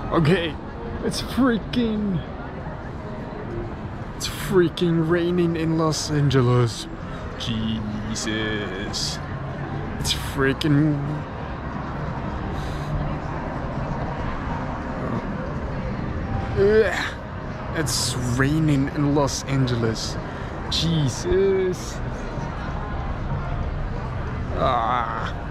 Okay, it's freaking raining in Los Angeles. Jesus. It's freaking it's raining in Los Angeles. Jesus. Ah.